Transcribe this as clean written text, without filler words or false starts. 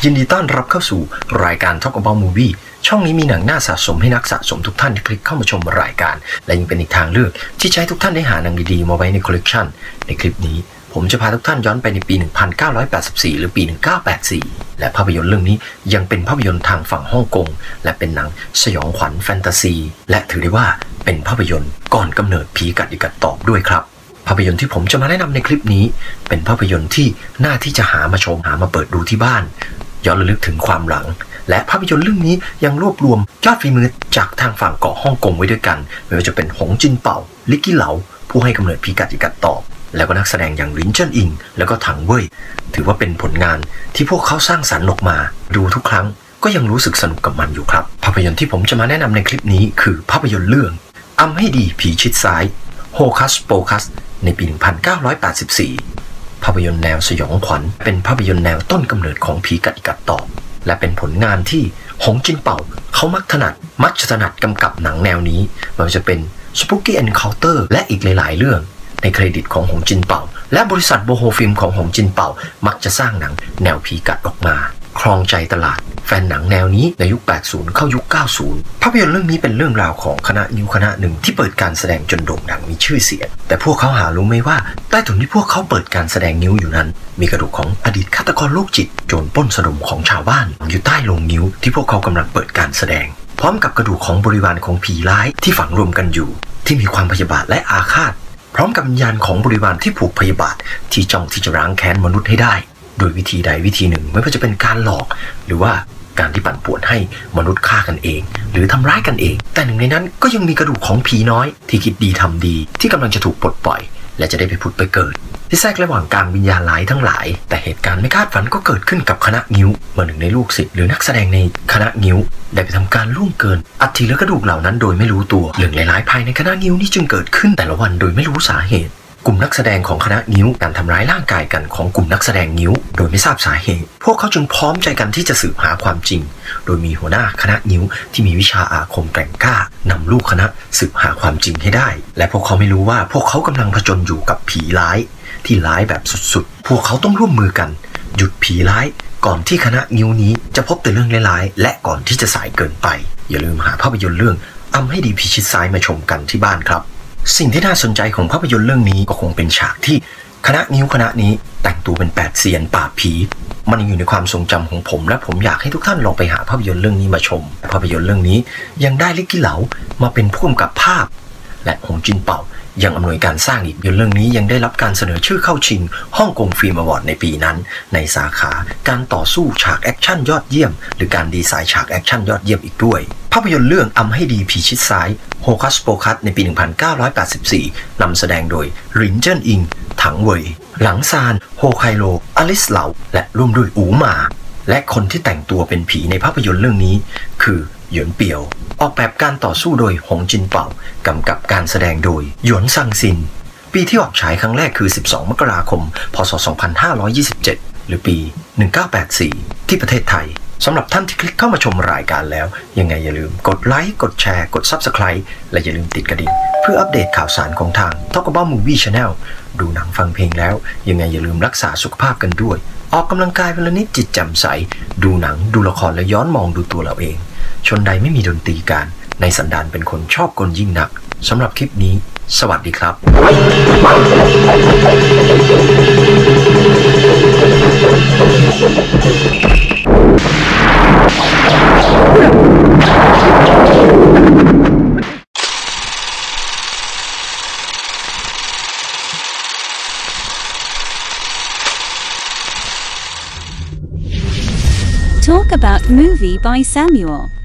ยินดีต้อนรับเข้าสู่รายการ Talk About Movie ช่องนี้มีหนังน่าสะสมให้นักสะสมทุกท่านที่คลิกเข้ามาชมรายการและยังเป็นอีกทางเลือกที่จะให้ทุกท่านได้หาหนังดีๆมาไว้ในคอลเลกชันในคลิปนี้ผมจะพาทุกท่านย้อนไปในปี 1984 หรือปี 1984 และภาพยนตร์เรื่องนี้ยังเป็นภาพยนตร์ทางฝั่งฮ่องกงและเป็นหนังสยองขวัญแฟนตาซีและถือได้ว่าเป็นภาพยนตร์ก่อนกำเนิดผีกัดอีกัดตอบด้วยครับภาพยนตร์ที่ผมจะมาแนะนำในคลิปนี้เป็นภาพยนตร์ที่น่าที่จะหามาชมหามาเปิดดูที่บ้านย้อนระลึกถึงความหลังและภาพยนตร์เรื่องนี้ยังรวบรวมยอดฝีมือจากทางฝั่งเกาะฮ่องกงไว้ด้วยกันไม่ว่าจะเป็นหงจินเป่าลิกกี้เหลาผู้ให้กำเนิดผีกัดอีกัดตอบแล้วก็นักแสดงอย่างหลินเจิ้นอิงแล้วก็ถังเว่ยถือว่าเป็นผลงานที่พวกเขาสร้างสรรค์ออกมาดูทุกครั้งก็ยังรู้สึกสนุกกับมันอยู่ครับภาพยนตร์ที่ผมจะมาแนะนำในคลิปนี้คือภาพยนตร์เรื่องอำให้ดีผีชิดซ้ายโฮคัสโปคัสในปี 1984 ภาพยนตร์แนวสยองขวัญเป็นภาพยนตร์แนวต้นกำเนิดของผีกัดอีกัดตอบและเป็นผลงานที่หงจินเป่าเขามักจะถนัดกำกับหนังแนวนี้ไม่ว่าจะเป็น Spooky Encounter และอีกหลายๆเรื่องในเครดิตของหงจินเป่าและบริษัทโบโฮฟิล์มของหงจินเป่ามักจะสร้างหนังแนวผีกัดออกมาครองใจตลาดแฟนหนังแนวนี้ในยุค 80 เข้ายุค 90 ภาพยนตร์เรื่องนี้เป็นเรื่องราวของคณะนิ้วคณะหนึ่งที่เปิดการแสดงจนโด่งดังมีชื่อเสียงแต่พวกเขาหารู้ไหมว่าใต้ถุนที่พวกเขาเปิดการแสดงนิ้วอยู่นั้นมีกระดูกของอดีตฆาตกรโรคจิตโจรปล้นสะดมของชาวบ้านอยู่ใต้โลงนิ้วที่พวกเขากำลังเปิดการแสดงพร้อมกับกระดูกของบริวารของผีร้ายที่ฝังรวมกันอยู่ที่มีความพยาบาทและอาฆาตพร้อมกับวิญญาณของบริวารที่ผูกพยาบาทที่จ้องที่จะล้างแค้นมนุษย์ให้ได้โดยวิธีใดวิธีหนึ่งไม่ว่าจะเป็นการหลอกหรือว่าการที่ปั่นป่วนให้มนุษย์ฆ่ากันเองหรือทำร้ายกันเองแต่หนึ่งในนั้นก็ยังมีกระดูกของผีน้อยที่คิดดีทำดีที่กำลังจะถูกปลดปล่อยและจะได้ไปผุดไปเกิดที่แทรกระหว่างการวิญญาณร้ายทั้งหลายแต่เหตุการณ์ไม่คาดฝันก็เกิดขึ้นกับคณะงิ้วเมื่อหนึ่งในลูกศิษย์หรือนักแสดงในคณะงิ้วได้ไปทำการล่วงเกินอัฐิและกระดูกเหล่านั้นโดยไม่รู้ตัวเรื่องหลายๆภายในคณะงิ้วนี้จึงเกิดขึ้นแต่ละวันโดยไม่รู้สาเหตุกลุ่มนักแสดงของคณะงิ้วการทำร้ายร่างกายกันของกลุ่มนักแสดงงิ้วโดยไม่ทราบสาเหตุพวกเขาจึงพร้อมใจกันที่จะสืบหาความจริงโดยมีหัวหน้าคณะงิ้วที่มีวิชาอาคมแกร่งกล้านำลูกคณะสืบหาความจริงให้ได้และพวกเขาไม่รู้ว่าพวกเขากำลังผจญอยู่กับผีร้ายที่ร้ายแบบสุดๆพวกเขาต้องร่วมมือกันหยุดผีร้ายก่อนที่คณะงิ้วนี้จะพบแต่เรื่องร้ายๆและก่อนที่จะสายเกินไปอย่าลืมหาภาพยนตร์เรื่องอำให้ดีผีชิดซ้ายมาชมกันที่บ้านครับสิ่งที่น่าสนใจของภาพยนตร์เรื่องนี้ก็คงเป็นฉากที่คณะนิ้วคณะนี้แต่งตัวเป็น8เซียนปราบผีมันยังอยู่ในความทรงจำของผมและผมอยากให้ทุกท่านลองไปหาภาพยนตร์เรื่องนี้มาชมภาพยนตร์เรื่องนี้ยังได้ลิกกี้เหลามาเป็นผู้กำกับภาพและหงจินเป่ายังอำนวยการสร้างอีกเรื่องนี้ยังได้รับการเสนอชื่อเข้าชิงฮ่องกงฟิล์มอวอร์ดในปีนั้นในสาขาการต่อสู้ฉากแอคชั่นยอดเยี่ยมหรือการดีไซน์ฉากแอคชั่นยอดเยี่ยมอีกด้วยภาพยนตร์เรื่องอำให้ดีผีชิดซ้ายโฮคัสโปคัสในปี 1984 นำแสดงโดยหลินเจิ้นอิงถังเว่ยหลังซานโฮไคโลอลิสเหลาและร่วมด้วยอูหมาและคนที่แต่งตัวเป็นผีในภาพยนตร์เรื่องนี้คือหยวนเปี่ยวออกแบบการต่อสู้โดยหงจินเป่ากำกับการแสดงโดยหยวนซังซินปีที่ออกฉายครั้งแรกคือ12 มกราคม พ.ศ. 2527 หรือปี 1984 ที่ประเทศไทยสำหรับท่านที่คลิกเข้ามาชมรายการแล้วยังไงอย่าลืมกดไลค์กดแชร์กด Subscribe และอย่าลืมติดกระดิ่งเพื่ออัปเดตข่าวสารของทาง Talk About Movie Channel ดูหนังฟังเพลงแล้วยังไงอย่าลืมรักษาสุขภาพกันด้วยออกกำลังกายวันละนิดจิตแจ่มใสดูหนังดูละครและย้อนมองดูตัวเราเองชนใดไม่มีดนตรีการในสันดานเป็นคนชอบกลยิ่งนักสำหรับคลิปนี้สวัสดีครับ Talk About Movie by Samuel